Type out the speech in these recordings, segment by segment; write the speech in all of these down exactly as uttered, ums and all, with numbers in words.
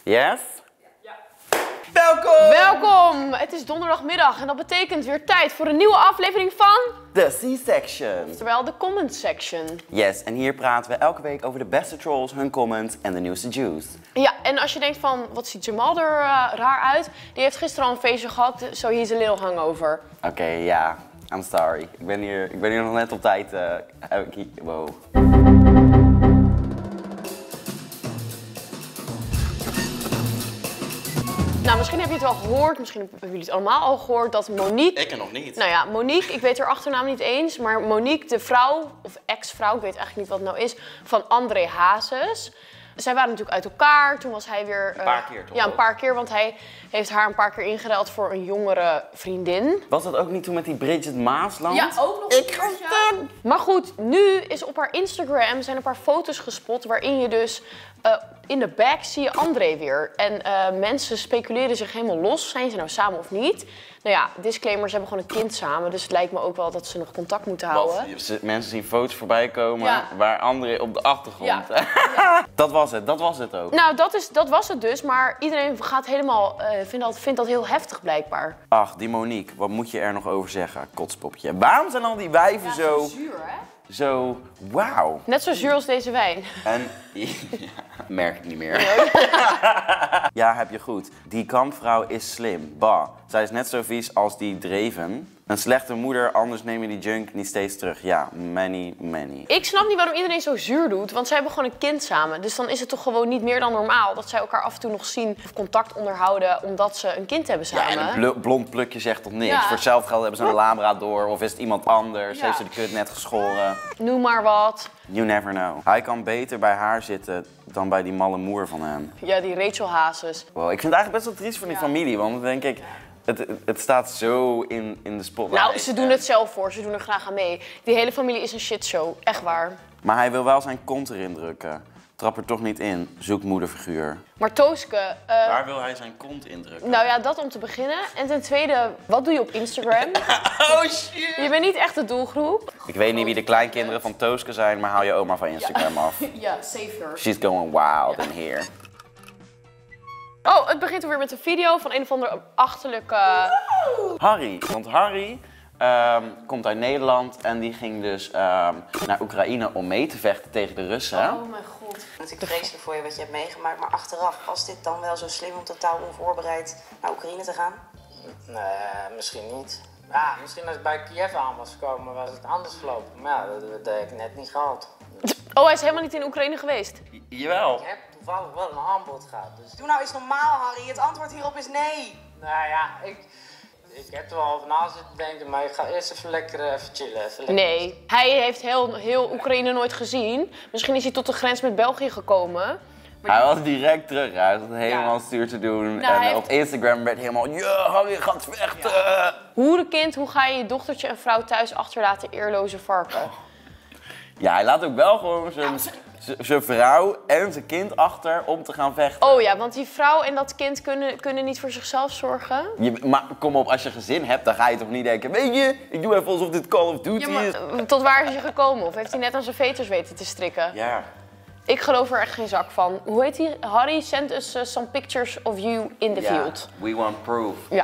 Yes? Ja. Welkom! Welkom! Het is donderdagmiddag en dat betekent weer tijd voor een nieuwe aflevering van... De C-section. Oftewel de comment section. Yes, en hier praten we elke week over de beste trolls, hun comments en de nieuwste juice. Ja, en als je denkt van, wat ziet Jamal er uh, raar uit? Die heeft gisteren al een feestje gehad, so he's a little hungover. Oké, okay, ja. I'm sorry. Ik ben, hier, ik ben hier nog net op tijd. Uh, heb ik hier, wow. Nou, misschien heb je het wel gehoord, misschien hebben jullie het allemaal al gehoord, dat Monique... Ik nog niet. Nou ja, Monique, ik weet haar achternaam niet eens, maar Monique, de vrouw, of ex-vrouw, ik weet eigenlijk niet wat het nou is, van André Hazes. Zij waren natuurlijk uit elkaar, toen was hij weer... Uh, een paar keer toch? Ja, een paar keer, want hij heeft haar een paar keer ingeruild voor een jongere vriendin. Was dat ook niet toen met die Bridget Maasland? Ja, ook nog. Ik ga staan. Maar goed, nu is op haar Instagram zijn een paar foto's gespot waarin je dus... Uh, in de back zie je André weer. En uh, mensen speculeren zich helemaal los. Zijn ze nou samen of niet? Nou ja, disclaimer, ze hebben gewoon een kind samen. Dus het lijkt me ook wel dat ze nog contact moeten houden. Wat? Mensen zien foto's voorbij komen ja. waar André op de achtergrond... Ja. Ja. Dat was het, dat was het ook. Nou, dat, is, dat was het dus. Maar iedereen gaat helemaal, uh, vindt, dat, vindt dat heel heftig blijkbaar. Ach, die Monique, wat moet je er nog over zeggen? Kotspopje. Waarom zijn al die wijven ja, zo... zuur, hè? Zo, wauw. Net zo zuur als deze wijn. En, ja, merk ik niet meer. Nee. Ja, heb je goed. Die kampvrouw is slim. Bah. Zij is net zo vies als die Dreven. Een slechte moeder, anders neem je die junk niet steeds terug. Ja, many, many. Ik snap niet waarom iedereen zo zuur doet, want zij hebben gewoon een kind samen. Dus dan is het toch gewoon niet meer dan normaal dat zij elkaar af en toe nog zien of contact onderhouden omdat ze een kind hebben samen. Ja, en een blond plukje zegt toch niks. Ja. Voor hetzelfde geld hebben ze een labrador of is het iemand anders. Ja. Heeft ze de kut net geschoren. Noem maar wat. You never know. Hij kan beter bij haar zitten dan bij die malle moer van hem. Ja, die Rachel Hazes. Wow, ik vind het eigenlijk best wel triest voor die ja. familie, want dan denk ik... Het, het staat zo in, in de spotlight. Nou, ze doen het zelf voor. Ze doen er graag aan mee. Die hele familie is een shitshow. Echt waar. Maar hij wil wel zijn kont erin drukken. Trap er toch niet in. Zoek moederfiguur. Maar Tooske... Uh, Waar wil hij zijn kont indrukken? Nou ja, dat om te beginnen. En ten tweede, wat doe je op Instagram? Oh shit! Je bent niet echt de doelgroep. Ik weet niet wie de kleinkinderen van Tooske zijn, maar hou je oma van Instagram ja. af. Ja, save her. She's going wild ja. in here. Oh, het begint weer met een video van een of andere achterlijke... Harry, want Harry um, komt uit Nederland en die ging dus um, naar Oekraïne om mee te vechten tegen de Russen. Oh mijn god. Het is natuurlijk vreselijk voor je wat je hebt meegemaakt, maar achteraf, was dit dan wel zo slim om totaal onvoorbereid naar Oekraïne te gaan? Nee, misschien niet. Ja, misschien als ik bij Kiev aan was gekomen, was het anders gelopen. Maar ja, dat, dat heb ik net niet gehad. Oh, hij is helemaal niet in Oekraïne geweest? J jawel. Ik heb toevallig wel een aanbod gehad. Dus... Doe nou eens normaal, Harry. Het antwoord hierop is nee. Nou ja, ik, ik heb er wel over na zitten denken, maar ik ga eerst even lekker even chillen. Even lekker nee, hij heeft heel, heel Oekraïne nooit gezien. Misschien is hij tot de grens met België gekomen. Maar hij was direct terug, hij had het helemaal ja. stuur te doen. Nou, en heeft... op Instagram werd helemaal, ja, Harry gaat vechten. Ja. Hoerenkind, hoe ga je je dochtertje en vrouw thuis achterlaten, eerloze varken? Oh. Ja, hij laat ook wel gewoon zijn, nou, zijn vrouw en zijn kind achter om te gaan vechten. Oh ja, want die vrouw en dat kind kunnen, kunnen niet voor zichzelf zorgen. Je, maar kom op, als je gezin hebt, dan ga je toch niet denken, weet je, ik doe even alsof dit Call of Duty ja, is. Maar, tot waar is hij gekomen? Of heeft hij net aan zijn veters weten te strikken? Ja. Ik geloof er echt geen zak van. Hoe heet hij? Harry, send us uh, some pictures of you in the ja, field. We want proof. Ja.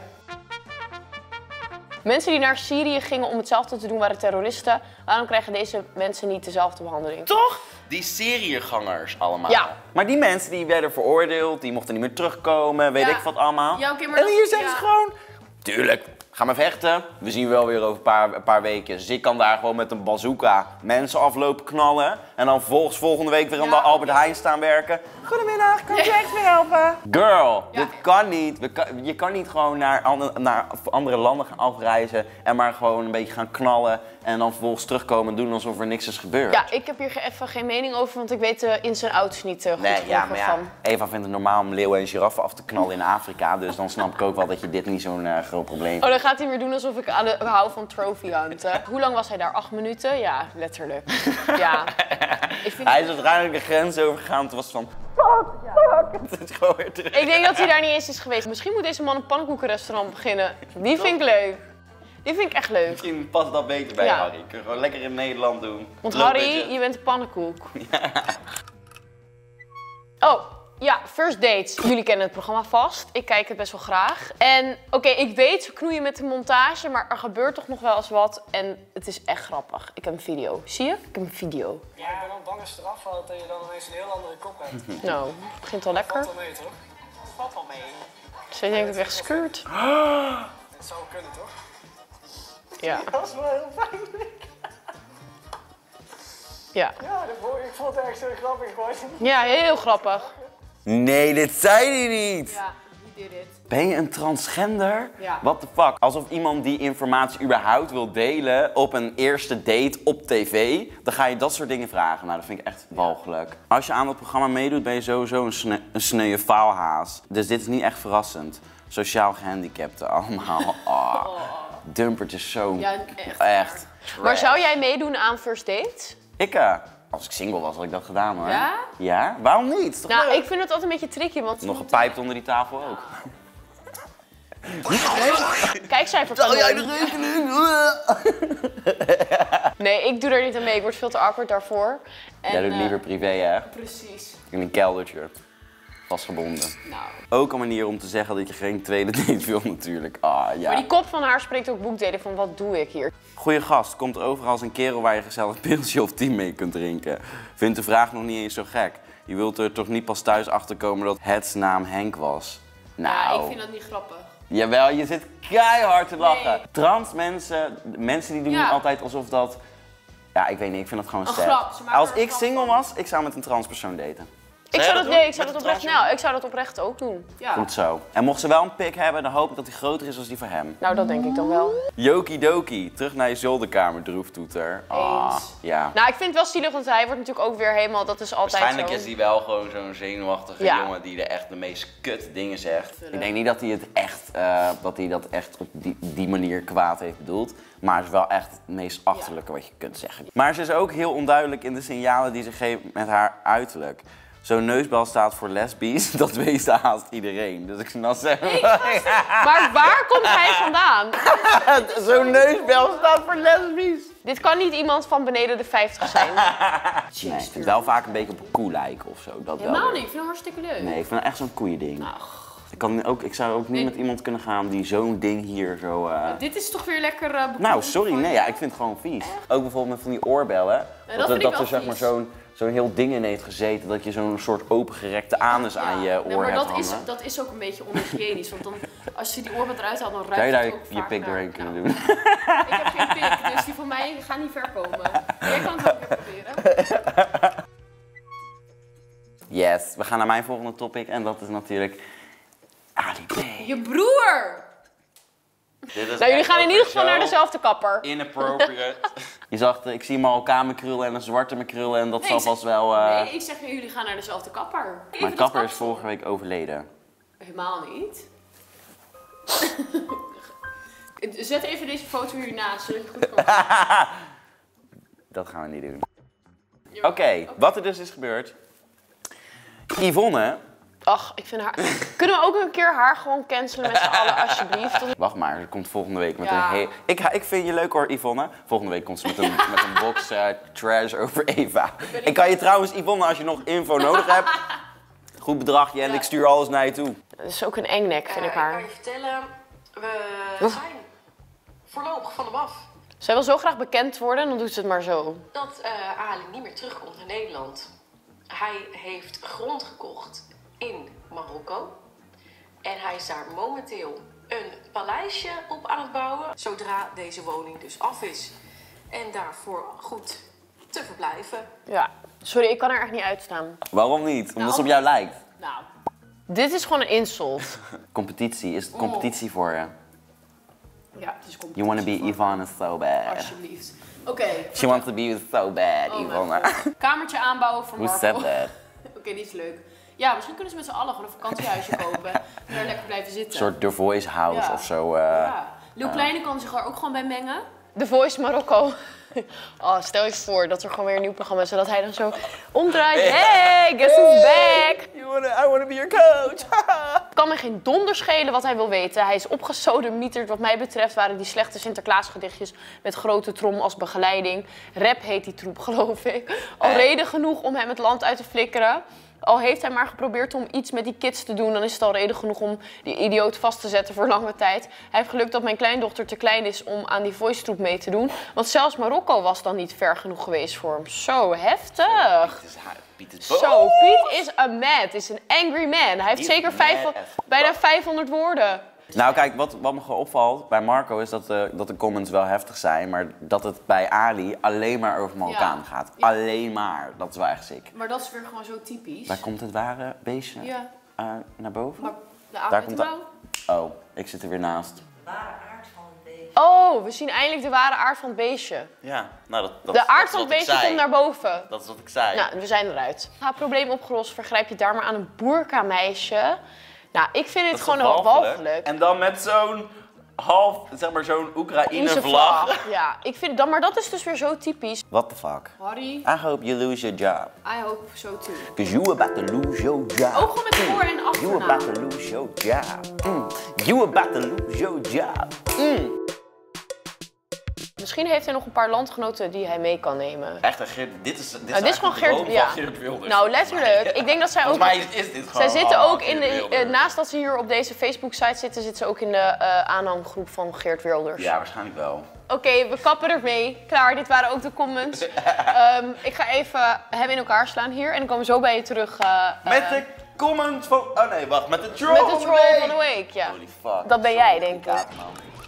Mensen die naar Syrië gingen om hetzelfde te doen waren terroristen. Waarom krijgen deze mensen niet dezelfde behandeling? Toch? Die Syriëgangers allemaal. Ja. Maar die mensen die werden veroordeeld, die mochten niet meer terugkomen, weet ja. ik wat allemaal. Ja, okay, maar en hier dat, zeggen ja. ze gewoon, tuurlijk, ga maar vechten. We zien wel weer over een paar, een paar weken. Dus ik kan daar gewoon met een bazooka mensen aflopen knallen. En dan volgens volgende week weer aan ja, de Albert ja. Heijn staan werken. Goedemiddag, kan ik je echt weer helpen? Girl, ja. dit kan niet. We kan, je kan niet gewoon naar, andere, naar andere landen gaan afreizen en maar gewoon een beetje gaan knallen. En dan vervolgens terugkomen en doen alsof er niks is gebeurd. Ja, ik heb hier even geen mening over, want ik weet de ins en outs niet uh, goed nee, ja, maar ja, van. Eva vindt het normaal om leeuwen en giraffen af te knallen in Afrika. Dus dan snap ik ook wel dat je dit niet zo'n uh, groot probleem vindt. Oh, dan gaat hij weer doen alsof ik aan de, hou van trophy hunten. Hoe lang was hij daar? Acht minuten? Ja, letterlijk. Ja. Ik vind hij is uiteindelijk de grens overgegaan. Het was van... Fuck, fuck. Het is gewoon weer terug. Ik denk dat hij daar niet eens is geweest. Misschien moet deze man een pannenkoekenrestaurant beginnen. Die vind ik leuk. Die vind ik echt leuk. Misschien past dat beter bij ja. Harry. Kun je gewoon lekker in Nederland doen. Want Harry, je bent een pannenkoek. Ja. Oh, Ja, First Dates. Jullie kennen het programma vast. Ik kijk het best wel graag. En oké, okay, ik weet, ze knoeien met de montage, maar er gebeurt toch nog wel eens wat. En het is echt grappig. Ik heb een video. Zie je? Ik heb een video. Ja, ik ben dan bang als het eraf valt dat je dan ineens een heel andere kop hebt. Nou, het begint al lekker. Valt wel mee, toch? Valt wel mee. Ze denkt dat ik echt skeurt. Het zou kunnen, toch? Ja. Dat was wel heel pijnlijk. Ja. Ja, ik vond het echt zo grappig. Ja, heel grappig. Nee, dit zei hij niet. Ja, wie did it? Ben je een transgender? Ja. What the fuck? Alsof iemand die informatie überhaupt wil delen op een eerste date op tv, dan ga je dat soort dingen vragen. Nou, dat vind ik echt walgelijk. Als je aan dat programma meedoet, ben je sowieso een, sne een sneuwe faalhaas. Dus dit is niet echt verrassend. Sociaal gehandicapten allemaal. Oh. Dumpert is zo... Ja, echt. echt Maar zou jij meedoen aan First Dates? Ik, uh, als ik single was, had ik dat gedaan hoor. Ja? Ja? Waarom niet? Is toch Nou, leuk? ik vind het altijd een beetje tricky, want... Nog gepijpt onder die tafel ook. Kijkcijfer van jij de rekening? Nee, ik doe er niet aan mee. Ik word veel te awkward daarvoor. En, Jij doet eh, liever privé, hè? Precies. In een keldertje. Vastgebonden. Nou. Ook een manier om te zeggen dat je geen tweede date wil natuurlijk. Ah, ja. Maar die kop van haar spreekt ook boekdelen van wat doe ik hier? Goeie gast, komt overal als een kerel waar je gezellig pilsje of team mee kunt drinken. Vindt de vraag nog niet eens zo gek. Je wilt er toch niet pas thuis achter komen dat het naam Henk was? Nou, Ja, ik vind dat niet grappig. jawel, je zit keihard te lachen. Nee. Trans mensen, mensen die doen Ja. altijd alsof dat... Ja, ik weet niet, ik vind dat gewoon Een sterk. grap, ze maken Als er een ik grap single van. was, ik zou met een trans persoon daten. Ik Zou zou je dat, dat nee, ik doen? zou dat Met oprecht, een nou, ik zou dat oprecht ook doen. Ja. Goed zo. En mocht ze wel een pik hebben, dan hoop ik dat die groter is dan die voor hem. Nou, dat denk ik dan wel. Jokidoki, terug naar je zolderkamer, droeftoeter. Ah, Eens. ja. Nou, ik vind het wel zielig, want hij wordt natuurlijk ook weer helemaal, dat is altijd Waarschijnlijk zo. is hij wel gewoon zo'n zenuwachtige Ja. jongen die er echt de meest kut dingen zegt. Ik denk niet dat hij het echt, eh, dat hij dat echt op die, die manier kwaad heeft bedoeld. Maar het is wel echt het meest achterlijke wat je kunt zeggen. Maar ze is ook heel onduidelijk in de signalen die ze geeft met haar uiterlijk. Zo'n neusbel staat voor lesbisch, dat weet haast iedereen. Dus ik snap zeggen. Maar waar komt hij vandaan? Zo'n neusbel staat voor lesbisch. Dit kan niet iemand van beneden de vijftig zijn. Nee, ik vind wel vaak een beetje op een koe lijken of zo. Dat wel Helemaal weer. niet, ik vind het hartstikke leuk. Nee, ik vind het echt zo'n koeiending. Ik, kan ook, ik zou ook niet Nee. met iemand kunnen gaan die zo'n ding hier zo... eh, Dit is toch weer lekker uh, Nou, sorry, nee, ja, ik vind het gewoon vies. Ook bijvoorbeeld met van die oorbellen. dat dat vind ik dat wel er zeg maar vies. zo'n zo'n heel ding in heeft gezeten, dat je zo'n soort opengerekte anus aan je oor Nee, maar hebt dat hangen. is, dat is ook een beetje onhygiënisch, want dan, als je die oorbel eruit haalt, dan ruikt Zou je daar het je, ook je vaak pik naar- doorheen kunnen Nou, doen? Ik heb geen pik, dus die van mij gaat niet ver komen. Jij kan het ook weer proberen. Yes, we gaan naar mijn volgende topic en dat is natuurlijk Ali B. Je broer! Dit is Nou, jullie echt gaan in ook ieder geval zo naar dezelfde kapper. Inappropriate. Je zag, de- ik zie Marokkaan krullen en een zwarte krullen en dat Nee, zal ik zeg- vast wel... eh, Nee, ik zeg jullie gaan naar dezelfde kapper. Even Mijn dat kapper is kapsel. vorige week overleden. Helemaal niet. Zet even deze foto hiernaast, zodat je goed kan zien. Dat gaan we niet doen. Oké, wat er dus is gebeurd. Yvonne... Ach, ik vind haar... Kunnen we ook een keer haar gewoon cancelen met z'n allen, alsjeblieft? Dat- Wacht maar, ze komt volgende week met Ja. een heel... Ik, ik vind je leuk hoor, Yvonne. Volgende week komt ze met een, met een box eh, trash over Eva. Ik kan je trouwens, Yvonne, als je nog info nodig hebt... Goed bedragje en ik stuur alles naar je toe. Dat is ook een engnek, vind ik Eh, Ik kan haar. je vertellen, we zijn voorlopig van hem af. Zij wil zo graag bekend worden en dan doet ze het maar zo. Dat eh Ali niet meer terugkomt naar Nederland. Hij heeft grond gekocht in Marokko. En hij is daar momenteel een paleisje op aan het bouwen. Zodra deze woning dus af is. En daarvoor goed te verblijven. Ja, sorry, ik kan er echt niet uitstaan. Waarom niet? Omdat ze op jou lijkt. Nou, Dit is gewoon een insult. Competitie, is het competitie voor je? ja, het is competitie. You wanna be voor- Yvonne so bad. Alsjeblieft. Oké, She wants to be with so bad, Oh mijn Yvonne. God. Kamertje aanbouwen voor Who Marco. said that? Oké, die is leuk. Ja, misschien kunnen ze met z'n allen gewoon een vakantiehuisje kopen en daar lekker blijven zitten. Een soort The Voice House Ja. of zo. eh. Ja. Leeuw Kleine kan zich er ook gewoon bij mengen. The Voice Marokko. Oh, stel je voor dat er gewoon weer een nieuw programma is, zodat hij dan zo omdraait. Hey, guess who's back? You wanna, I wanna be your coach. Het kan me geen donder schelen wat hij wil weten. Hij is opgesodemieterd. Wat mij betreft waren die slechte Sinterklaasgedichtjes met grote trom als begeleiding. Rap heet die troep, geloof ik. Al Eh. reden genoeg om hem het land uit te flikkeren. Al heeft hij maar geprobeerd om iets met die kids te doen, dan is het al reden genoeg om die idioot vast te zetten voor lange tijd. Hij heeft geluk dat mijn kleindochter te klein is om aan die voice troep mee te doen. Want zelfs Marokko was dan niet ver genoeg geweest voor hem. Zo heftig. Piet is, Piet is boos. Zo, Piet is a mad, is een angry man. Hij heeft Is zeker mad vijf, as bijna vijfhonderd woorden. Nou kijk, wat, wat me gewoon opvalt bij Marco is dat de, dat de comments wel heftig zijn, maar dat het bij Ali alleen maar over Marokkaan Ja. gaat. Ja. alleen maar. Dat is wel echt sick. Maar dat is weer gewoon zo typisch. Daar komt het ware beestje Ja. uh, naar boven. Maar de Daar avond komt nou? Oh, ik zit er weer naast. Oh, we zien eindelijk de ware aard van het beestje. Ja, nou dat, dat De aard dat van is het wat ik beestje zei. komt naar boven. Dat is wat ik zei. Nou, we zijn eruit. Ha, probleem opgelost, vergrijp je daar maar aan een boerka-meisje. Nou, ik vind het Dat is gewoon toch wel walgelijk? walgelijk. En dan met zo'n half, zeg maar zo'n Onze Oekraïne-vlag. vlag. Ja, ik vind dan, maar dat is dus weer zo typisch. What the fuck? Harry, I hope you lose your job. I hope so too. Cause you about to lose your job. Ook gewoon met voor- en You achternaam. about to lose your job. Mm. You about to lose your job. Mm. Misschien heeft hij nog een paar landgenoten die hij mee kan nemen. Echt, een Geert, dit is, dit is, Nou, dit is gewoon eigenlijk Geert, de ja. droom van Geert Wilders. Nou, letterlijk. Ik denk dat zij ook... Volgens mij is, is dit gewoon... Zij zitten oh, ook in Geert de... Wilders. eh, naast dat ze hier op deze Facebook-site zitten, zitten ze ook in de eh, aanhanggroep van Geert Wilders. Ja, waarschijnlijk wel. Oké, we kappen ermee. Klaar, dit waren ook de comments. Ehm, ik ga even hem in elkaar slaan hier en dan komen we zo bij je terug. eh, Met eh, de comment van... Oh nee, wacht. Met de troll met de van de troll week. van de week, ja. Holy fuck. Dat ben Zo jij, denk ik. inderdaad, man.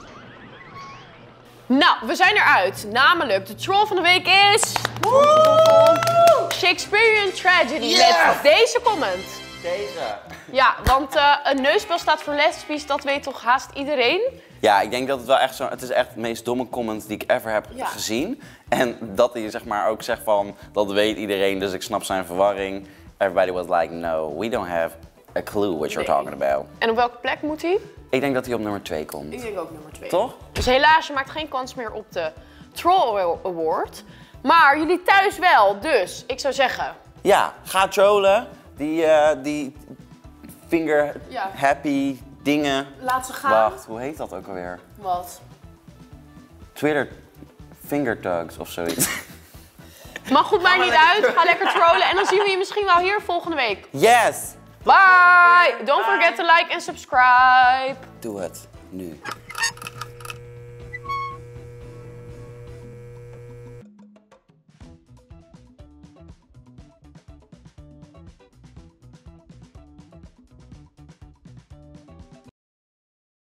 Nou, we zijn eruit. Namelijk, de troll van de week is... Shakespearean Tragedy Yes! met deze comment. Deze. Ja, want eh, een neuspel staat voor lesbisch, dat weet toch haast iedereen? Ja, ik denk dat het wel echt zo... Het is echt de meest domme comment die ik ever heb Ja. gezien. En dat hij zeg maar ook zegt van... Dat weet iedereen, dus ik snap zijn verwarring. Everybody was like, no, we don't have a clue what you're Nee. talking about. En op welke plek moet hij? Ik denk dat hij op nummer twee komt. Ik denk ook nummer twee. Toch? Dus helaas, je maakt geen kans meer op de Troll Award. Maar jullie thuis wel, dus ik zou zeggen... Ja, ga trollen. Die, eh, die finger Ja. happy dingen. Laat ze gaan. Wacht, hoe heet dat ook alweer? Wat? Twitter finger tugs of zoiets. Mag goed, maakt niet uit. Ga lekker trollen en dan zien we je misschien wel hier volgende week. Yes! Bye! Don't forget to like and subscribe. Doe het nu.